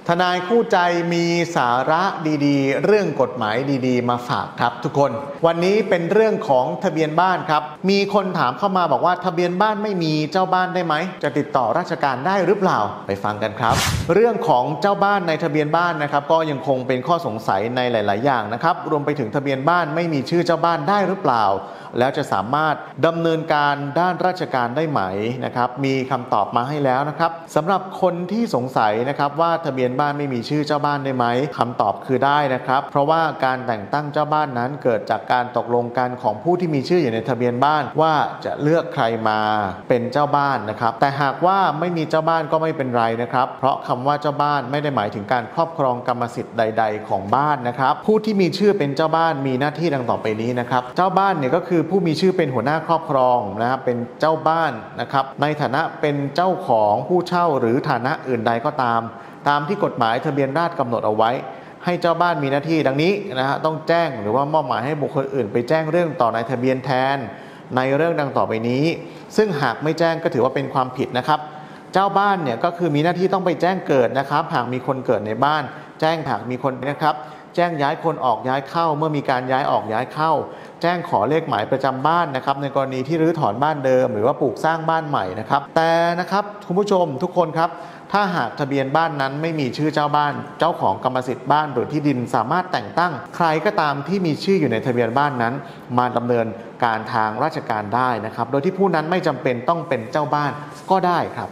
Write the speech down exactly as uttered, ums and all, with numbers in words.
ทนายคู่ใจมีสาระดีๆเรื่องกฎหมายดีๆมาฝากครับทุกคนวันนี้เป็นเรื่องของทะเบียนบ้านครับมีคนถามเข้ามาบอกว่าทะเบียนบ้านไม่มีเจ้าบ้านได้ไหมจะติดต่อราชการได้หรือเปล่าไปฟังกันครับเรื่องของเจ้าบ้านในทะเบียนบ้านนะครับก็ยังคงเป็นข้อสงสัยในหลายๆอย่างนะครับรวมไปถึงทะเบียนบ้านไม่มีชื่อเจ้าบ้านได้หรือเปล่าแล้วจะสามารถดำเนินการด้านราชการได้ไหมนะครับมีคำตอบมาให้แล้วนะครับสำหรับคนที่สงสัยนะครับว่าทะเบียนบ้านไม่มีชื่อเจ้าบ้านได้ไหมคำตอบคือได้นะครับเพราะว่าการแต่งตั้งเจ้าบ้านนั้นเกิดจากการตกลงกันของผู้ที่มีชื่ออยู่ในทะเบียนบ้านว่าจะเลือกใครมาเป็นเจ้าบ้านนะครับแต่หากว่าไม่มีเจ้าบ้านก็ไม่เป็นไรนะครับเพราะคำว่าเจ้าบ้านไม่ได้หมายถึงการครอบครองกรรมสิทธิ์ใดๆของบ้านนะครับผู้ที่มีชื่อเป็นเจ้าบ้านมีหน้าที่ดังต่อไปนี้นะครับเจ้าบ้านเนี่ยก็คือผู้มีชื่อเป็นหัวหน้าครอบครองนะครับเป็นเจ้าบ้านนะครับในฐานะเป็นเจ้าของผู้เช่าหรือฐานะอื่นใดก็ตามตามที่กฎหมายทะเบียนราษฎร์กำหนดเอาไว้ให้เจ้าบ้านมีหน้าที่ดังนี้นะฮะต้องแจ้งหรือว่ามอบหมายให้บุคคลอื่นไปแจ้งเรื่องต่อนายทะเบียนแทนในเรื่องดังต่อไปนี้ซึ่งหากไม่แจ้งก็ถือว่าเป็นความผิดนะครับเจ้าบ้านเนี่ยก็คือมีหน้าที่ต้องไปแจ้งเกิดนะครับหากมีคนเกิดในบ้านแจ้งหากมีคนนะครับแจ้งย้ายคนออกย้ายเข้าเมื่อมีการย้ายออกย้ายเข้าแจ้งขอเลขหมายประจำบ้านนะครับในกรณีที่รื้อถอนบ้านเดิมหรือว่าปลูกสร้างบ้านใหม่นะครับแต่นะครับคุณผู้ชมทุกคนครับถ้าหากทะเบียนบ้านนั้นไม่มีชื่อเจ้าบ้านเจ้าของกรรมสิทธิ์บ้านหรือที่ดินสามารถแต่งตั้งใครก็ตามที่มีชื่ออยู่ในทะเบียนบ้านนั้นมาดำเนินการทางราชการได้นะครับโดยที่ผู้นั้นไม่จำเป็นต้องเป็นเจ้าบ้านก็ได้ครับ